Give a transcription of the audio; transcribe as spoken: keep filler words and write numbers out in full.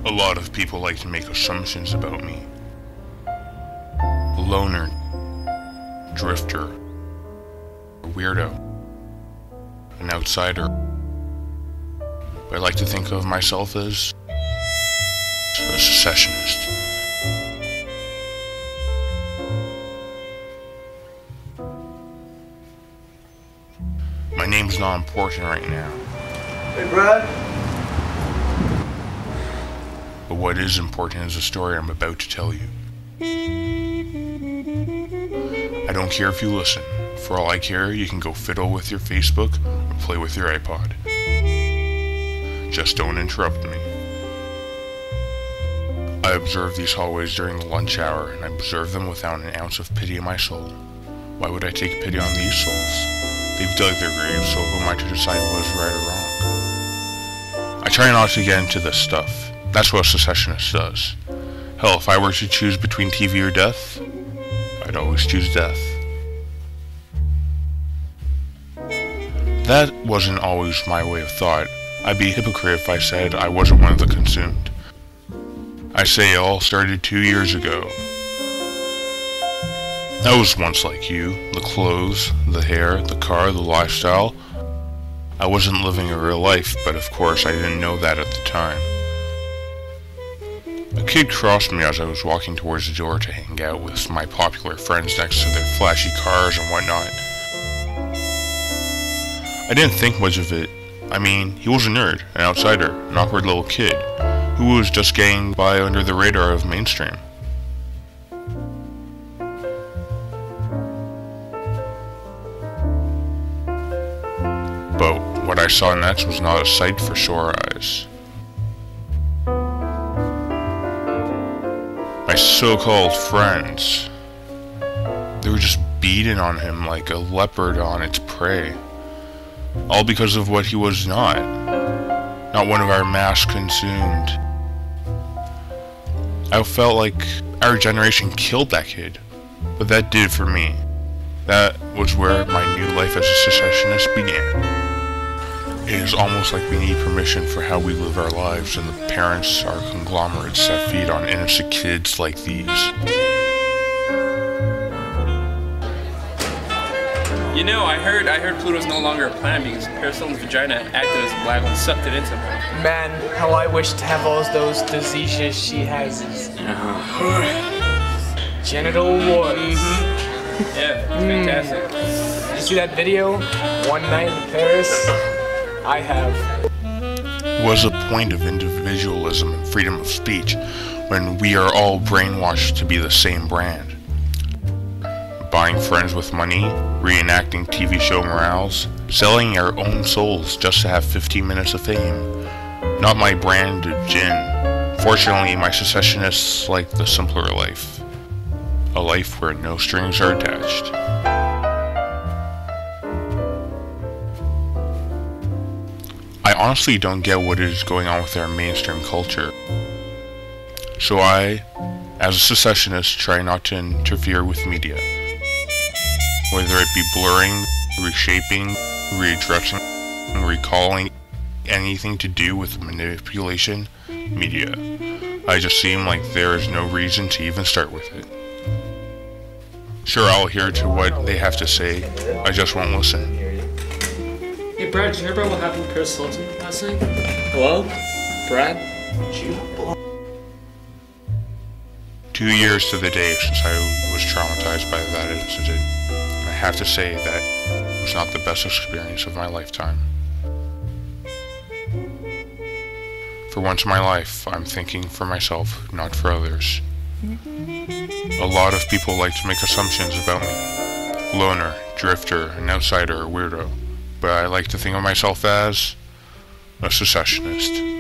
A lot of people like to make assumptions about me. A loner, drifter, a weirdo, an outsider. But I like to think of myself as a secessionist. My name's not important right now. Hey, Brad. But what is important is the story I'm about to tell you. I don't care if you listen. For all I care, you can go fiddle with your Facebook or play with your iPod. Just don't interrupt me. I observe these hallways during the lunch hour, and I observe them without an ounce of pity in my soul. Why would I take pity on these souls? They've dug their graves, so who am I to decide what is right or wrong? I try not to get into this stuff. That's what a secessionist does. Hell, if I were to choose between T V or death, I'd always choose death. That wasn't always my way of thought. I'd be a hypocrite if I said I wasn't one of the consumed. I say it all started two years ago. I was once like you. The clothes, the hair, the car, the lifestyle. I wasn't living a real life, but of course I didn't know that at the time. A kid crossed me as I was walking towards the door to hang out with my popular friends next to their flashy cars and whatnot. I didn't think much of it. I mean, he was a nerd, an outsider, an awkward little kid, who was just getting by under the radar of mainstream. But what I saw next was not a sight for sore eyes. My so-called friends, they were just beating on him like a leopard on its prey. All because of what he was not. Not one of our mass consumed. I felt like our generation killed that kid. But that did for me. That was where my new life as a secessionist began. It is almost like we need permission for how we live our lives, and the parents are conglomerates that feed on innocent kids like these. You know, I heard I heard Pluto's no longer a planet because Paris Hilton's vagina acted as a black hole and sucked it in somehow. Man, how I wish to have all those diseases she has. Uh-huh. Genital warts. Mm-hmm. Yeah, it's fantastic. You see that video? One night in Paris? I have. Was a point of individualism and freedom of speech when we are all brainwashed to be the same brand. Buying friends with money, reenacting T V show morals, selling our own souls just to have fifteen minutes of fame. Not my brand of gin. Fortunately, my secessionists like the simpler life. A life where no strings are attached. I honestly don't get what is going on with our mainstream culture. So I, as a secessionist, try not to interfere with media. Whether it be blurring, reshaping, readdressing, recalling, anything to do with manipulation, media. I just seem like there is no reason to even start with it. Sure, I'll hear to what they have to say, I just won't listen. Hey Brad, did you hear about what happened to Paris Hilton last night? Hello? Brad? Two years to the day since I was traumatized by that incident. I have to say that it was not the best experience of my lifetime. For once in my life, I'm thinking for myself, not for others. A lot of people like to make assumptions about me. Loner, drifter, an outsider, a weirdo. But I like to think of myself as a secessionist.